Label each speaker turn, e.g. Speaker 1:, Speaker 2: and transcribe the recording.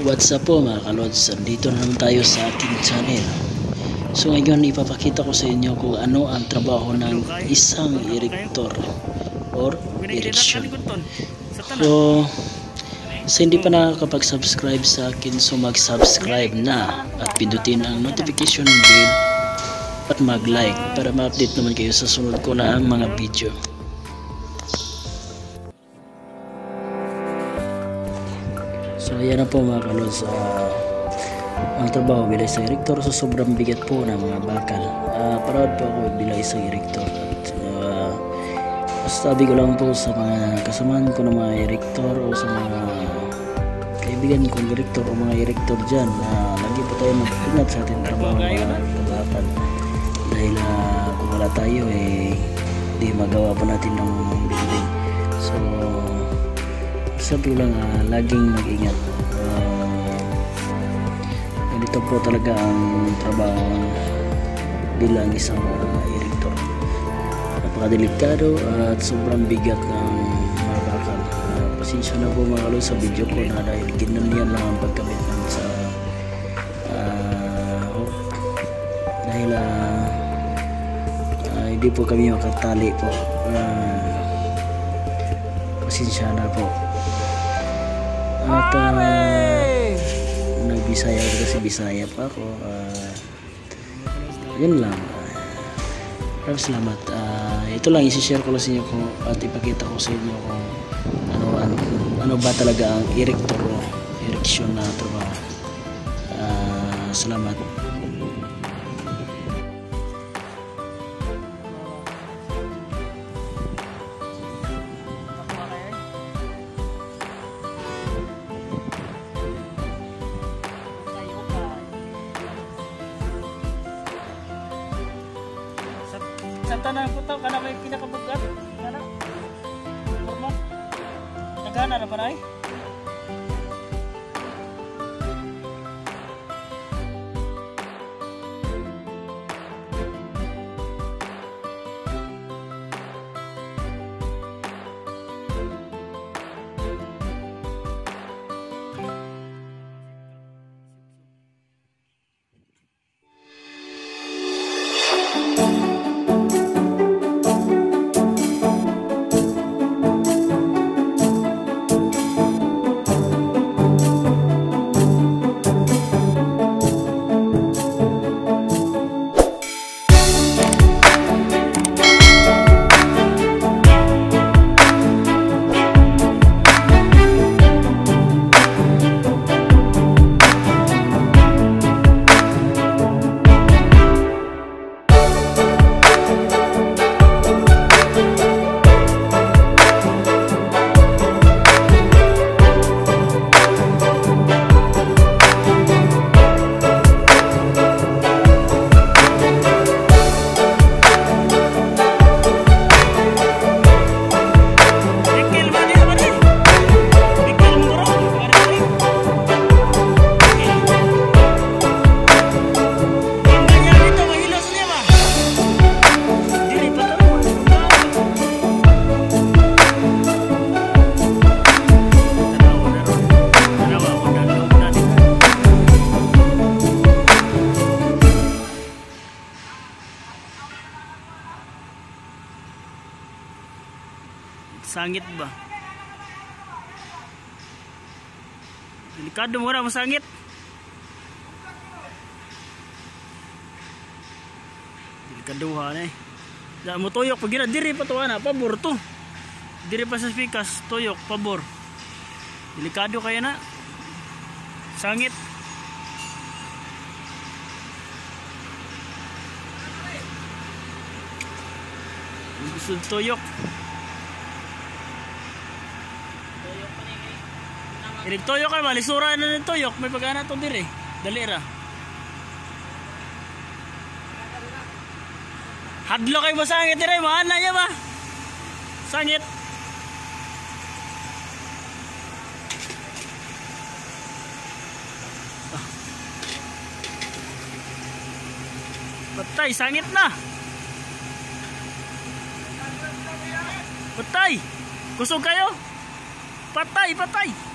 Speaker 1: What's up po mga kalods, dito na naman tayo sa aking channel. So ngayon ipapakita ko sa inyo kung ano ang trabaho ng isang erector or erection. So sa hindi pa nakakapag-subscribe sa akin, so mag-subscribe na at pindutin ang notification bell at mag-like para ma-update naman kayo sa sunod ko na mga video. So ayan na po mga kalods, ang trabaho bilang isang erector. So sobrang bigat po ng mga bakal. Proud po ako bilang isang erector. Sabi ko lang po sa mga kasamahan ko ng mga erector o sa mga kaibigan kong erector o mga erector dyan, lagi po tayo mag-ingat sa ating trabaho ng bakal. Dahil kung wala tayo di magawa pa natin ng building. So sabi lang, laging mag-ingat. Ganito po talaga ang trabaho bilang isang erector. Napakadelikado at sobrang bigat ng mga bakal. Pasensya na po mga kalods sa video ko na dahil ginanyan lang ang pagkamit namin sa dahil hindi po kami makatali po. Pasensya na po. At nagbisaya ako kasi Bisaya pa ako. Yun lang. Salamat. Ito lang isi-share ko lang sa inyo at ipakita ko sa inyo kung ano ba talaga ang erector o erection na trabaho. Salamat.
Speaker 2: Sa tanang ko tao, kana may pinakabugat. Kana? Forma? Nagana na ba na eh? Sangit ba? Delikado mo na masangit. Delikaduhan eh. Da mo tuyok pag gina diri pa to ana, pabor to. Diri pa sa spikas, tuyok pabor. Delikado kaya na. Sangit. Gusto tuyok. Inig toyok ay malisura na ng toyok. May pagana to dire. Dali ra. Hadlo kay masangit dire. Mahal na niya ba? Sangit. Patay, sangit na. Patay. Kusog kayo. Patay, patay.